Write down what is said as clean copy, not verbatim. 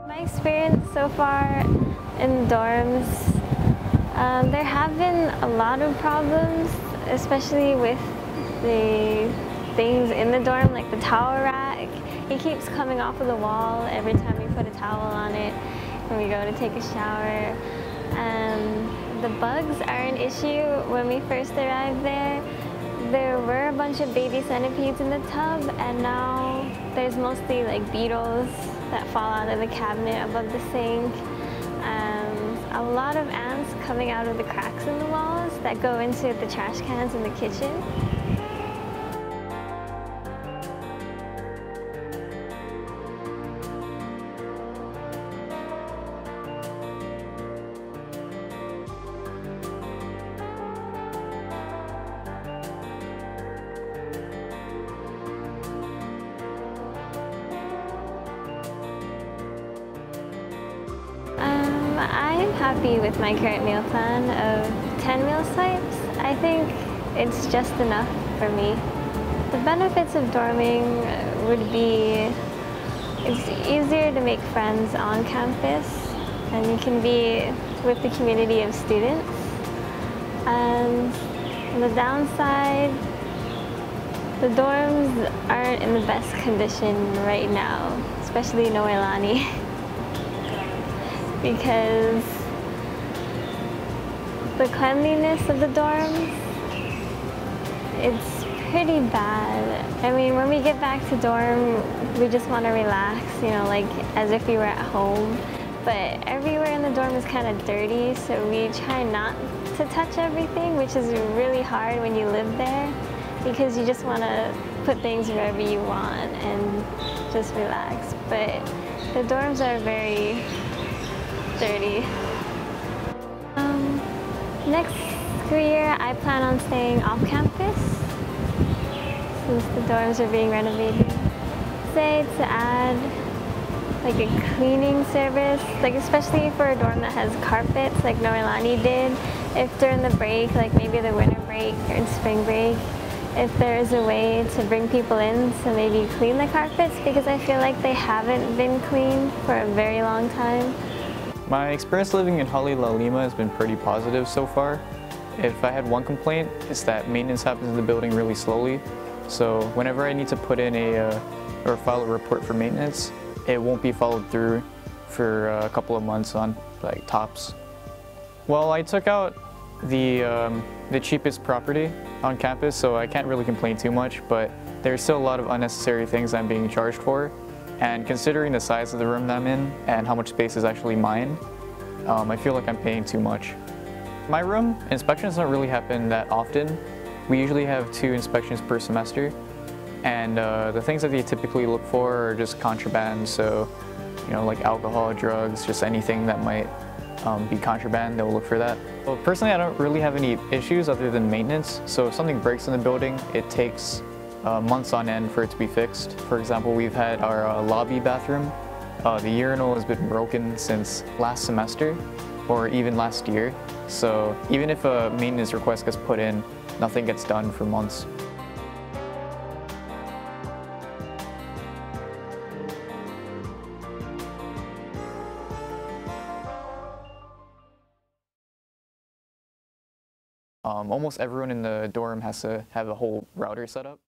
My experience so far in dorms, there have been a lot of problems, especially with the things in the dorm, like the towel rack. It keeps coming off of the wall every time we put a towel on it when we go to take a shower. The bugs are an issue. When we first arrived there were a bunch of baby centipedes in the tub, and now there's mostly like beetles that fall out of the cabinet above the sink. A lot of ants coming out of the cracks in the walls that go into the trash cans in the kitchen. I'm happy with my current meal plan of 10 meal types. I think it's just enough for me. The benefits of dorming would be it's easier to make friends on campus, and you can be with the community of students. And on the downside, the dorms aren't in the best condition right now, especially Noelani. Because the cleanliness of the dorms, it's pretty bad. I mean, when we get back to dorm, we just want to relax, you know, like as if we were at home. But everywhere in the dorm is kind of dirty, so we try not to touch everything, which is really hard when you live there, because you just want to put things wherever you want and just relax. But the dorms are very dirty. Next school year, I plan on staying off campus since the dorms are being renovated. Say to add like a cleaning service, like especially for a dorm that has carpets like Noelani did. If during the break, like maybe the winter break or spring break, if there is a way to bring people in to maybe clean the carpets, because I feel like they haven't been cleaned for a very long time. My experience living in Hali La Lima has been pretty positive so far. If I had one complaint, it's that maintenance happens in the building really slowly. So whenever I need to put in or file a report for maintenance, it won't be followed through for a couple of months on like tops. Well, I took out the cheapest property on campus, so I can't really complain too much, but there's still a lot of unnecessary things I'm being charged for. And considering the size of the room that I'm in and how much space is actually mine, I feel like I'm paying too much. My room, inspections don't really happen that often. We usually have 2 inspections per semester. And the things that they typically look for are just contraband, so you know, like alcohol, drugs, just anything that might be contraband, they'll look for that. Well, personally, I don't really have any issues other than maintenance. So if something breaks in the building, it takes months on end for it to be fixed. For example, we've had our lobby bathroom. The urinal has been broken since last semester or even last year. So even if a maintenance request gets put in, nothing gets done for months. Almost everyone in the dorm has to have a whole router set up.